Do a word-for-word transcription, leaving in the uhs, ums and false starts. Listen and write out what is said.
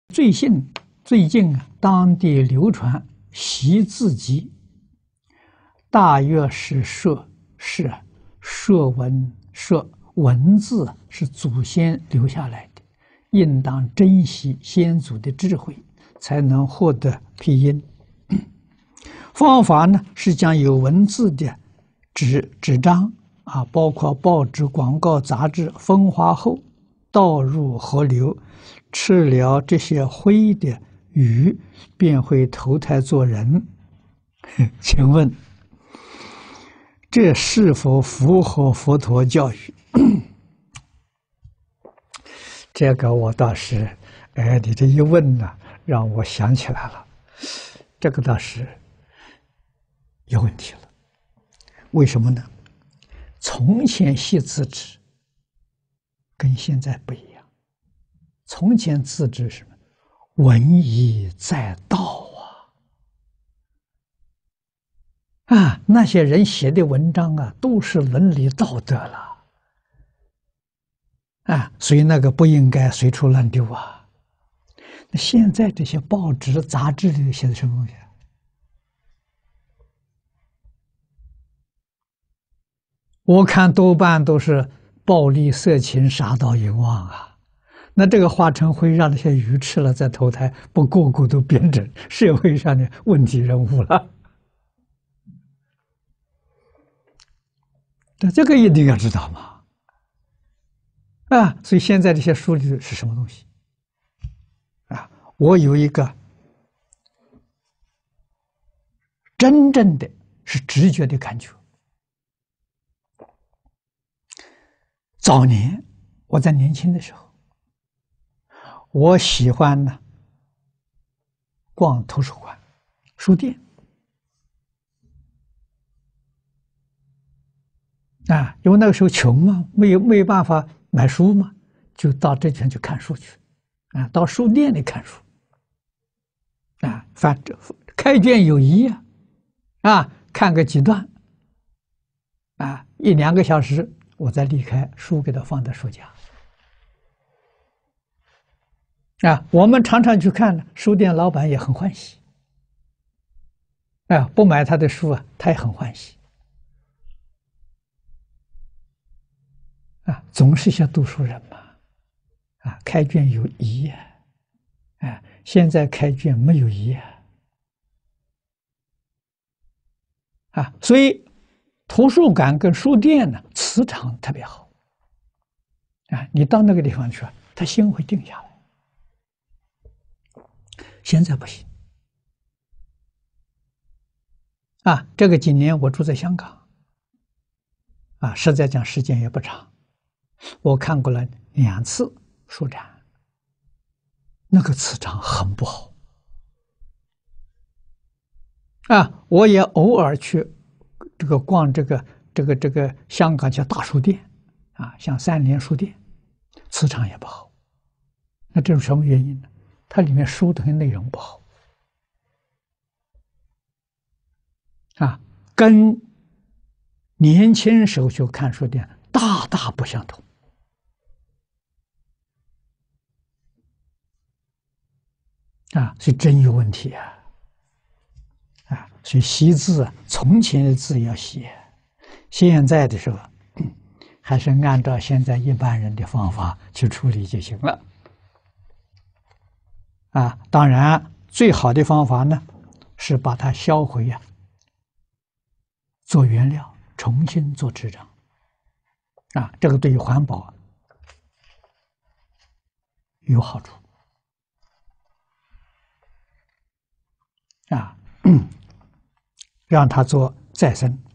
最近最近啊，当地流传习字集，大约是说是说文说文字是祖先留下来的，应当珍惜先祖的智慧，才能获得庇荫。方法呢是将有文字的纸纸张啊，包括报纸、广告、杂志风化后，倒入河流，吃了这些灰的鱼，便会投胎做人。请问这是否符合佛陀教育？这个我倒是，哎，你这一问呢，让我想起来了，这个倒是有问题了。为什么呢？从前习字纸跟现在不一样。从前字纸是什么？文以载道啊！啊，那些人写的文章啊，都是伦理道德了啊，所以那个不应该随处乱丢啊。那现在这些报纸、杂志里写的什么东西？我看多半都是暴力、色情、杀盗淫妄啊！那这个化成灰，让那些鱼吃了再投胎，不个个都变成社会上的问题人物了？这这个一定要知道嘛！啊，所以现在这些书里是什么东西？啊，我有一个真正的是直觉的感觉。早年我在年轻的时候，我喜欢呢逛图书馆、书店啊，因为那个时候穷嘛，没有没有办法买书嘛，就到这边去看书去啊，到书店里看书啊，反正开卷有益啊，啊，看个几段啊，一两个小时。我再离开书，给它放在书架啊。我们常常去看，书店老板也很欢喜啊，不买他的书啊，他也很欢喜啊。总是些读书人嘛，啊，开卷有益啊，啊，现在开卷没有益啊，啊，所以图书馆跟书店呢，磁场特别好啊！你到那个地方去，他心会定下来。现在不行啊！这个几年我住在香港啊，实在讲时间也不长，我看过了两次书展，那个磁场很不好啊！我也偶尔去这个逛这个这个这个香港叫大书店啊，像三联书店，磁场也不好。那这是什么原因呢？它里面书的内容不好啊，跟年轻时候去看书店大大不相同啊，所以真有问题啊！啊，所以习字啊，从前的字要写，现在的时候，还是按照现在一般人的方法去处理就行了。啊，当然，最好的方法呢，是把它销毁呀、啊，做原料，重新做纸张。啊，这个对于环保有好处。啊，让它做再生。